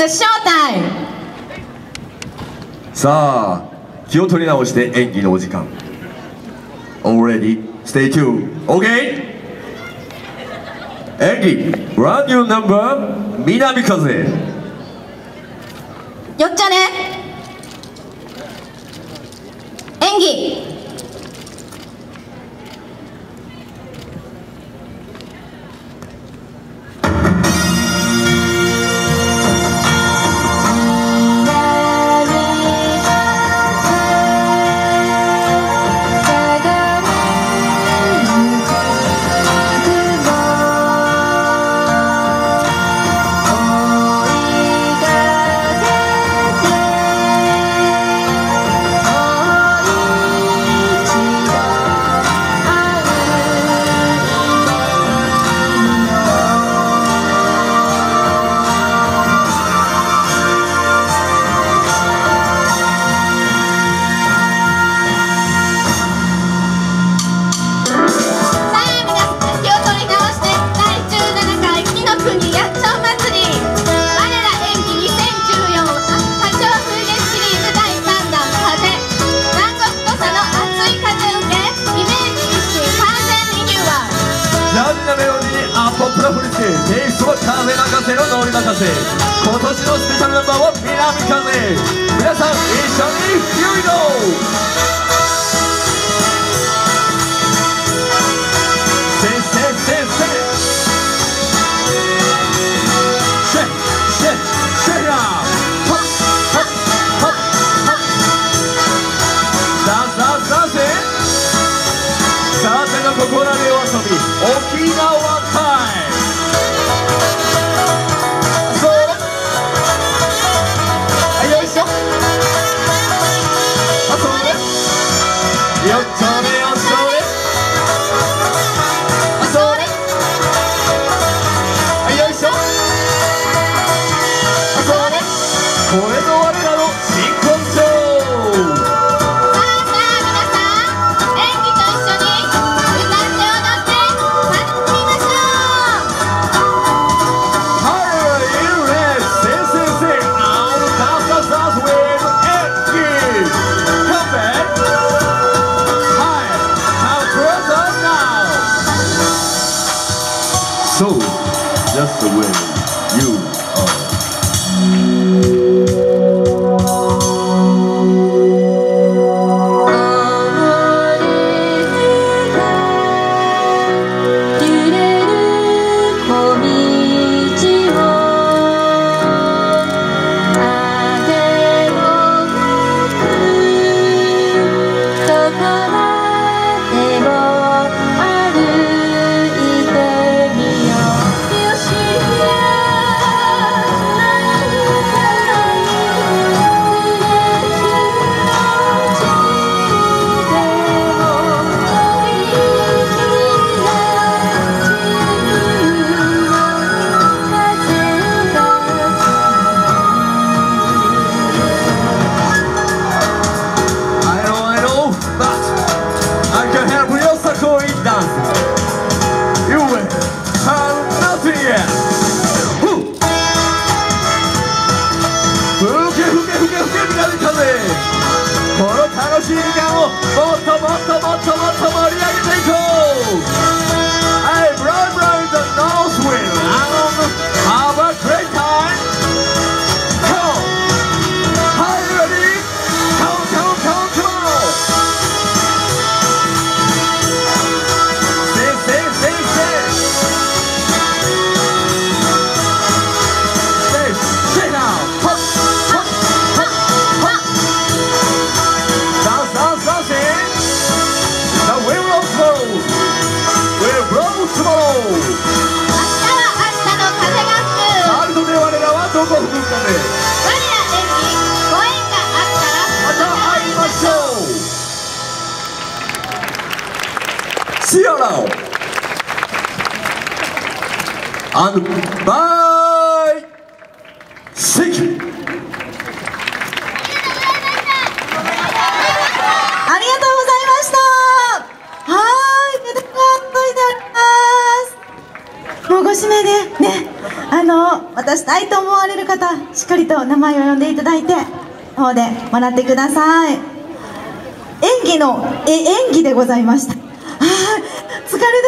It's a showtime! さあ、気を取り直して演技のお時間。Already, stay tuned. OK? 演技、brand new number、南風。 よっちゃね。演技。 プラフリティテイストは風任せのノリ任せ。今年のスペシャルナンバーは南風。皆さん一緒に Here we go! せせせせシェシェシェラホッホッホッホッダンスダンスダンス。さての心でお遊び沖縄タイム。よっちょねよっちょねあそれよいしょあそれこれぞ我らの真骨頂。 さあ皆さん演技と一緒に歌って踊って楽しみましょう。 はいlet's sing sing sing all dance dance dance with Edgy come back So, just the way you are. この楽しい時間をもっともっともっともっと盛り上げていこう。 Hey, blow the nose wind and have a great time. Come on. Are you ready? Come on, come on, come on, come on. Sing, sing, sing, sing. Sing, sing now. Hop, hop, hop, hop. Dance, dance, dancing. The wind will blow. Will blow tomorrow. 明日は明日の風が吹く。 あるとで我らはどこ吹くかね。 我ら演技ご縁があったらまた会いましょう。See you now. And bye. Thank you. ありがとうございました。はい、メダルが届いております。もうご指名でね。 渡したいと思われる方、しっかりと名前を呼んでいただいて方でもらってください。演技でございました。疲れ